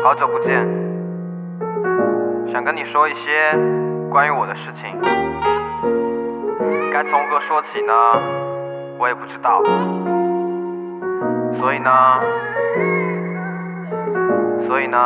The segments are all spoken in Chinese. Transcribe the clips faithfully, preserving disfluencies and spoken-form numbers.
好久不见，想跟你说一些关于我的事情，该从何说起呢？我也不知道，所以呢，所以呢，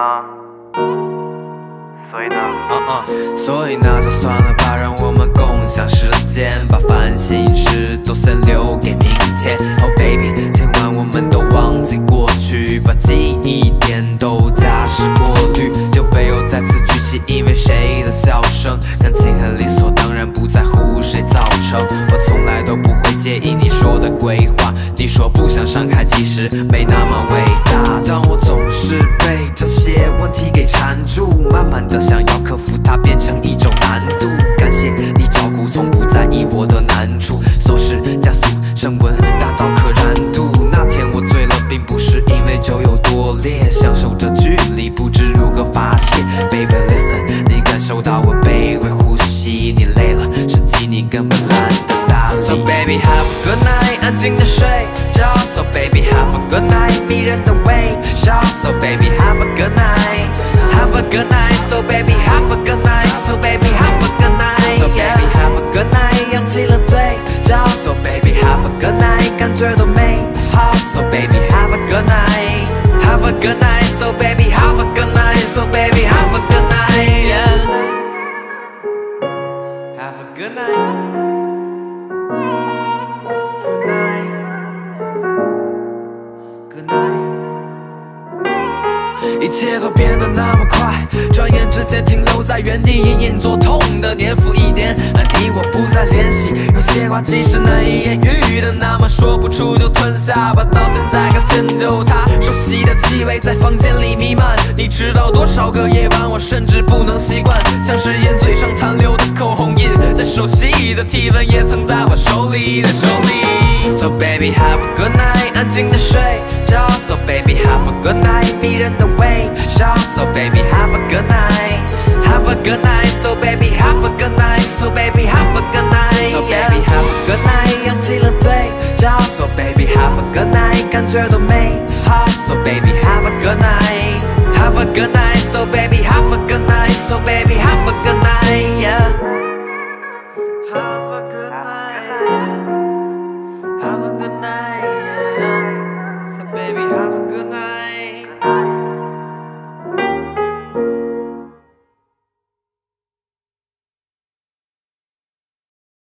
所以呢， uh uh. 所以那就算了吧，让我们共享时间，把烦心事都先留给明天。Oh baby， 千万我们都忘记过去，把记忆点都加湿过滤，就没有再次举起因为谁的笑声，感情很理所当然，不在乎谁造成。我从来都不会介意你说的鬼话，你说不想伤害，其实没那么伟大，但我总是被这些问题给缠住，慢慢的想要克服它，变成一种难度。感谢你照顾，从不在意我的难处，琐事加速升温，达到可燃度。那天我醉了，并不是因为酒有多烈，享受着距离，不知如何发泄。Baby listen， 你感受到我卑微呼吸，你累了，实际你根本懒得搭理。So baby have a good night， 安静的睡觉。So baby have a good night， 迷人的微笑。So baby have a good night，have a good night。So baby have a good night，So baby have a good night，So baby have a good night， 扬起了嘴角。So baby have a good night， 感觉多美好。So baby have a good night，have a good night。So baby have a good night，So baby have a good night，yeah。Have a good night，good night，good night。一切都变得那么快，转眼之间停留在原地，隐隐作痛的年复一年，而你我不再联系。有些话其实难以言喻的，那么说不出就吞下吧。到现在刚迁就它，熟悉的气味在房间里弥漫。你知道多少个夜晚，我甚至不能习惯，像是烟嘴上残留的口红印，再熟悉的体温也曾在我手里的手里。So baby have a good night， 安静的睡觉。So baby have a good night， 迷人的微笑。So baby have a good night，have a good night。So baby have a good night，So baby have a good night。So baby